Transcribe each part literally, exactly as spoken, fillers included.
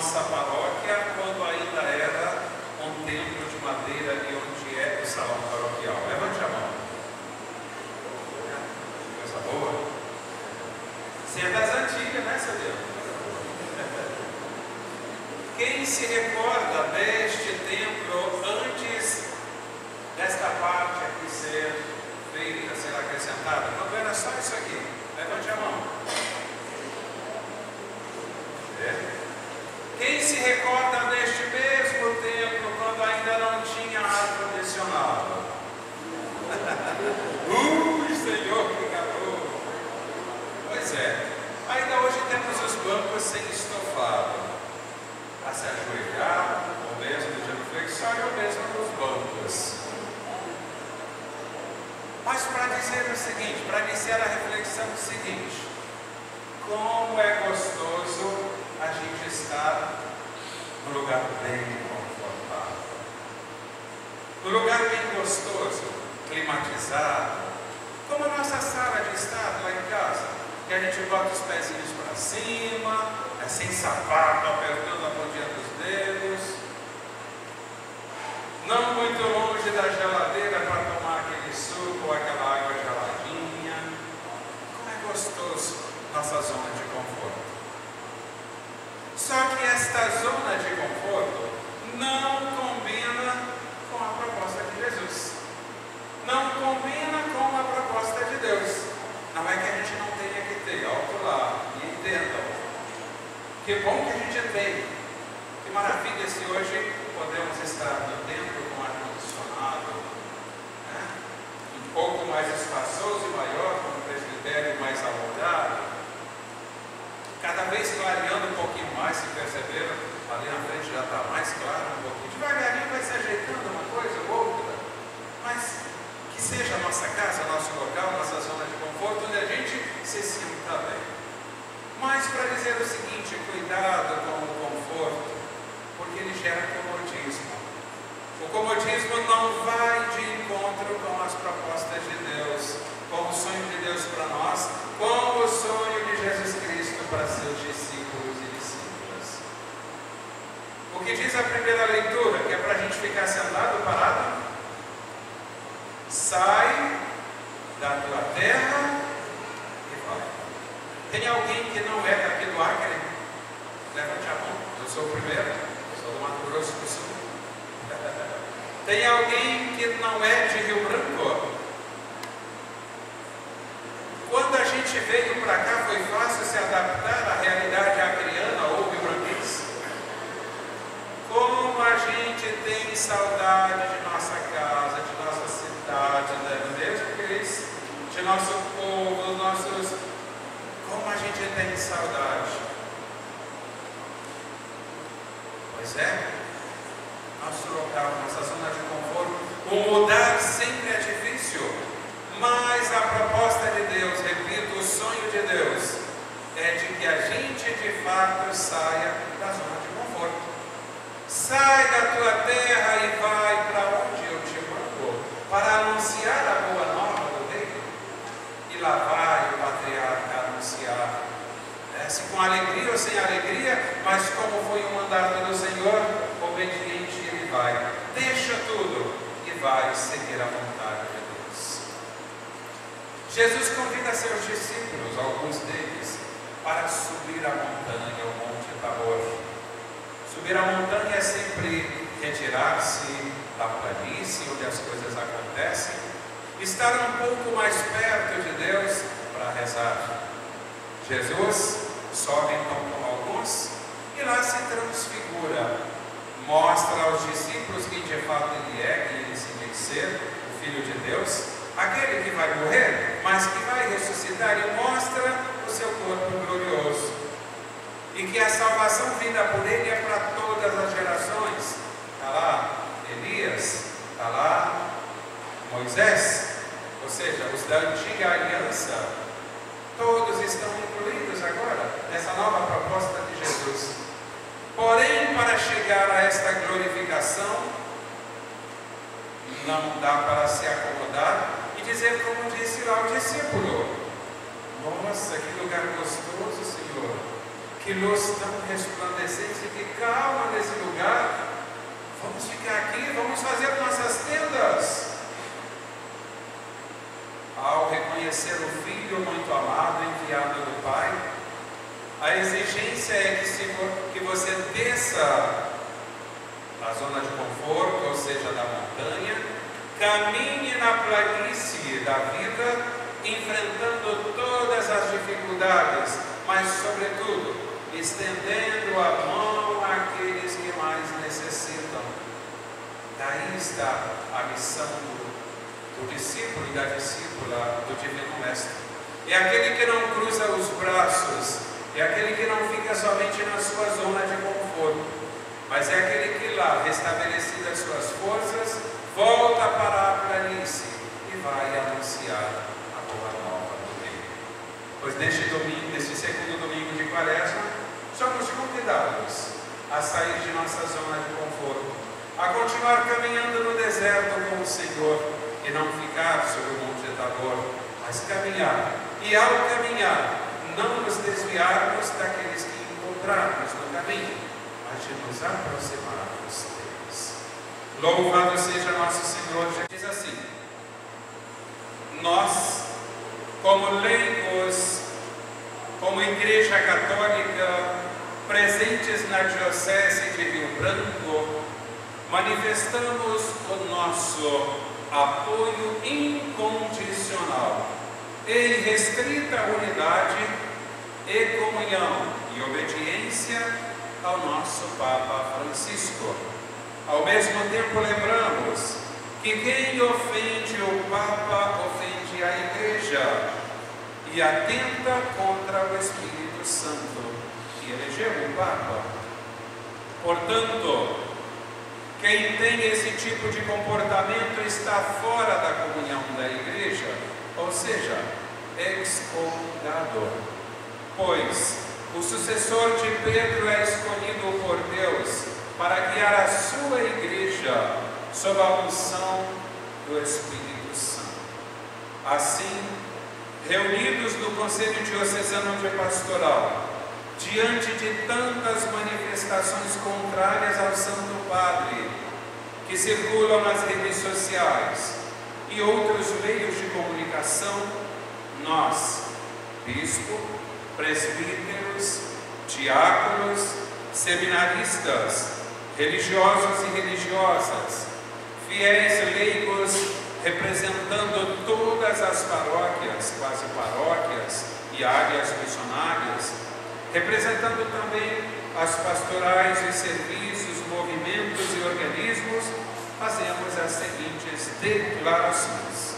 nossa paróquia quando ainda era um templo de madeira e onde é o salão paroquial. Levante a mão. Coisa boa. Você é das antigas, né, Sabiano? Quem se recorda deste templo antes desta parte aqui ser feita, ser acrescentada? Quando era só isso aqui? Levante a mão. É. Quem se recorda deste mesmo templo quando ainda não tinha ar-condicionado? Ui, Senhor, que calor! Pois é, ainda hoje temos os bancos sem estofado, para se ajoelhar, ou mesmo de flexório, ou mesmo nos bancos. Mas para dizer o seguinte, para iniciar a reflexão o seguinte: como é gostoso a gente estar num lugar bem confortável, num lugar bem gostoso, climatizado, como a nossa sala de estar lá em casa, que a gente bota os pezinhos para cima, é sem sapato, apertando a pontinha dos dedos, não muito longe da geladeira para tomar aquele suco ou aquela água geladinha. Como é gostoso nossa zona de conforto. Só que esta zona de conforto não combina com a proposta de Jesus, não combina com a proposta de Deus. Não é que a gente não tenha que ter, alto lá, e entendam. Que bom que a gente tem. Que maravilha se hoje podemos estar no templo com ar-condicionado, né? Um pouco mais espaçoso e maior, com um presbitério mais alongado, cada vez clareando um pouquinho mais, se perceberam, ali na frente já está mais claro um pouquinho. Devagarinho vai se ajeitando uma coisa ou outra, mas que seja a nossa casa, nosso local, nossa zona de conforto, onde a gente se sinta bem. Mas para dizer o seguinte, cuidado com o conforto, porque ele gera comodismo. O comodismo não vai de encontro com as propostas de Deus, com o sonho de Deus para nós, com o sonho de Jesus Cristo para seus discípulos e discípulas. O que diz a primeira leitura, que é para a gente ficar sentado, parado? Sai da tua terra e vai. Tem alguém que não é daqui do Acre? Levante a mão. Eu sou o primeiro, sou do Mato Grosso do Sul. Tem alguém que não é de Rio Branco? Quando a gente veio para cá, foi fácil se adaptar à realidade acreana ou rio-branquense? Como a gente tem saudade de nossa casa, de nossa cidade, não é mesmo, Cris? De nosso povo, nossos... Como a gente tem saudade. Pois é, nosso local, nossa zona de conforto, o mudar sempre é difícil, mas a proposta de Deus, repito, o sonho de Deus, é de que a gente de fato saia da zona de conforto. Sai da tua terra e vai para onde eu te mando, para anunciar a boa nova do reino. E lá vai o patriarca anunciar, né? Se com alegria ou sem alegria, mas como foi um mandato do Senhor, obediente ele vai, deixa tudo e vai seguir a vontade de Deus. Jesus convida seus discípulos, alguns deles, para subir a montanha, o Monte Tabor. Subir a montanha é sempre retirar-se da planície onde as coisas acontecem, estar um pouco mais perto de Deus para rezar. Jesus sobe então com alguns e lá se transfigura, mostra aos discípulos quem de fato ele é, quem ele se diz ser, o Filho de Deus, aquele que vai morrer, mas que vai ressuscitar, e mostra o seu corpo glorioso, e que a salvação vinda por ele é para todas as gerações. Está lá Elias, está lá Moisés, ou seja, os da antiga aliança, todos estão incluídos agora nessa nova proposta de Jesus. Porém, para chegar a esta glorificação, não dá para se acomodar e dizer como disse lá o discípulo: nossa, que lugar gostoso, Senhor, que luz tão resplandecente, que filho muito amado, enviado do Pai. A exigência é que, se, que você desça da zona de conforto, ou seja, da montanha, caminhe na planície da vida, enfrentando todas as dificuldades, mas, sobretudo, estendendo a mão àqueles que mais necessitam. Daí está a missão do, do discípulo e da discípula do Divino Mestre. É aquele que não cruza os braços, é aquele que não fica somente na sua zona de conforto, mas é aquele que lá, restabelecidas suas forças, volta para a planície e vai anunciar a boa nova do reino. Pois neste domingo, neste segundo domingo de Quaresma, somos convidados a sair de nossa zona de conforto, a continuar caminhando no deserto com o Senhor e não ficar sobre o Monte Tabor, mas caminhar. E ao caminhar, não nos desviarmos daqueles que encontrarmos no caminho, mas de nos aproximarmos deles. Louvado seja nosso Senhor. Diz assim: nós, como leigos, como Igreja Católica, presentes na Diocese de Rio Branco, manifestamos o nosso apoio incondicional e irrestrita unidade e comunhão e obediência ao nosso Papa Francisco. Ao mesmo tempo, lembramos que quem ofende o Papa ofende a Igreja e atenta contra o Espírito Santo, que elegeu o Papa. Portanto, quem tem esse tipo de comportamento está fora da comunhão da Igreja, ou seja, excomungado. Pois o sucessor de Pedro é escolhido por Deus para guiar a sua Igreja sob a unção do Espírito Santo. Assim, reunidos no Conselho Diocesano de Pastoral, diante de tantas manifestações contrárias ao Santo Padre, que circulam nas redes sociais e outros meios de comunicação, nós, bispo, presbíteros, diáconos, seminaristas, religiosos e religiosas, fiéis leigos, representando todas as paróquias, quase paróquias e áreas missionárias, representando também as pastorais e serviços, movimentos e organismos, fazemos as seguintes declarações.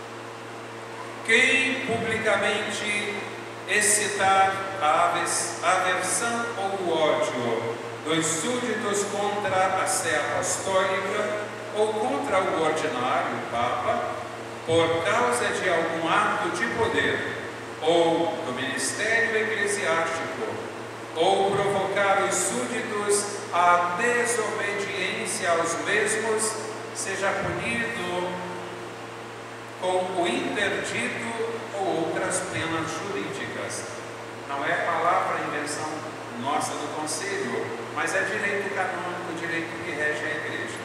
Quem publicamente excitar a aversão ou o ódio dos súditos contra a sé apostólica ou contra o ordinário Papa, por causa de algum ato de poder ou do ministério eclesiástico, ou provocar os súditos à desobediência aos mesmos, seja punido com o interdito ou outras penas jurídicas. Não é palavra invenção nossa do Conselho, mas é direito canônico, direito que rege a Igreja.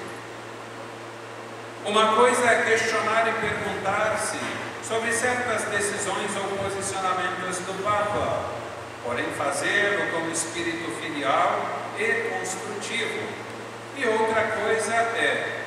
Uma coisa é questionar e perguntar-se sobre certas decisões ou posicionamentos do Papa, porém fazê-lo com espírito filial e construtivo. E outra coisa é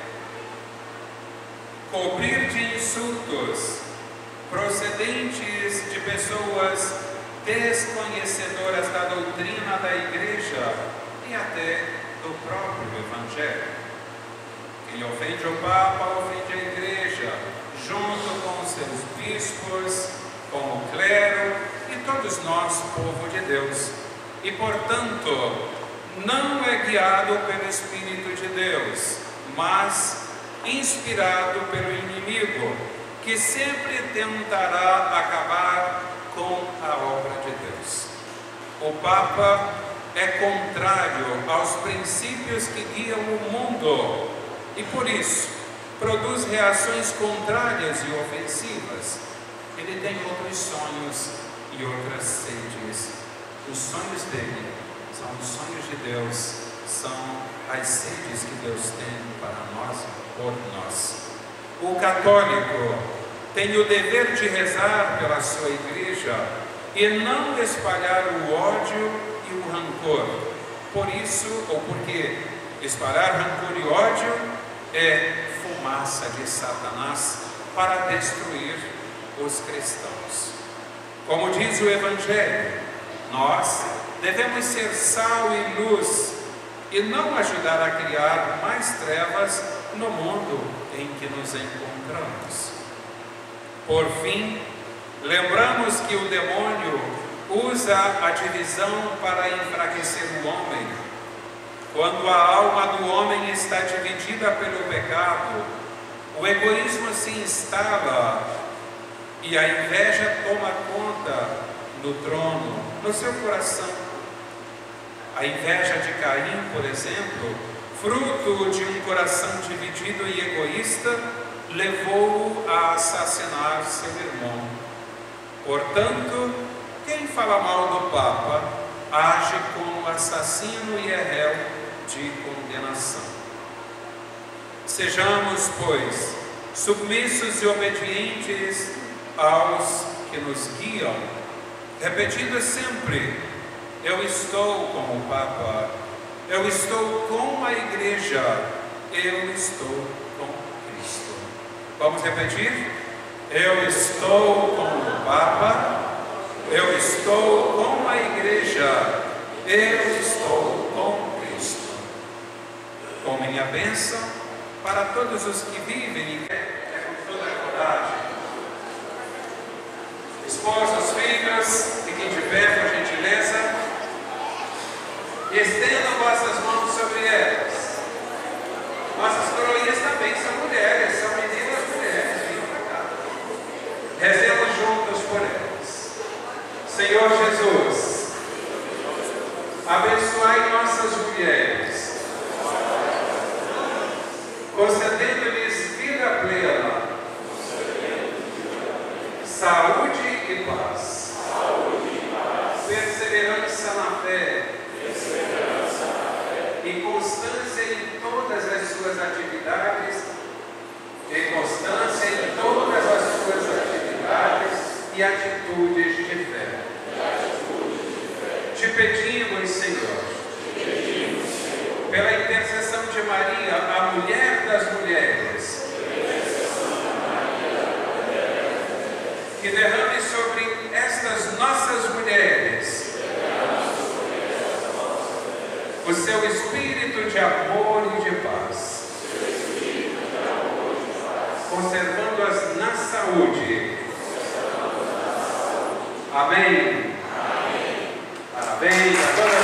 cobrir de insultos procedentes de pessoas desconhecedoras da doutrina da Igreja e até do próprio Evangelho. Quem ofende o Papa ofende a Igreja, junto com os seus bispos, com o clero e todos nós, povo de Deus. E, portanto, não é guiado pelo Espírito de Deus, mas inspirado pelo inimigo, que sempre tentará acabar com a obra de Deus. O Papa é contrário aos princípios que guiam o mundo e, por isso, produz reações contrárias e ofensivas. Ele tem outros sonhos e outras sedes. Os sonhos dele são os sonhos de Deus, são as sedes que Deus tem para nós, por nós. O católico tem o dever de rezar pela sua igreja e não espalhar o ódio e o rancor. Por isso, ou porque espalhar rancor e ódio é fumaça de Satanás para destruir os cristãos. Como diz o Evangelho, nós devemos ser sal e luz e não ajudar a criar mais trevas no mundo em que nos encontramos. Por fim, lembramos que o demônio usa a divisão para enfraquecer o homem. Quando a alma do homem está dividida pelo pecado, o egoísmo se instala e a inveja toma conta no trono, no seu coração. A inveja de Caim, por exemplo, fruto de um coração dividido e egoísta, levou-o a assassinar seu irmão. Portanto, quem fala mal do Papa age como assassino e é réu de condenação. Sejamos, pois, submissos e obedientes aos que nos guiam, repetindo sempre: eu estou com o Papa, eu estou com a Igreja, eu estou com Cristo. Vamos repetir? Eu estou com o Papa, eu estou com a Igreja, eu estou com Cristo. Com minha bênção para todos os que vivem e é com toda a coragem. Esposos, filhos, fiquem de pé, por gentileza, e estendam vossas mãos sobre elas. Nossas coroinhas também são mulheres, são meninas mulheres, venham para cá. Rezemos juntos por elas. Senhor Jesus, abençoai nossas mulheres, concedendo-lhes vida plena, saúde e paz, perseverança na fé e constância em todas as suas atividades, e constância em todas as suas atividades e atitudes de fé. Te pedimos, Senhor, pela intercessão de Maria, a mulher das mulheres, que derrame sobre estas nossas mulheres o seu espírito de amor e de paz, conservando-as na saúde. Amém. Parabéns a todas.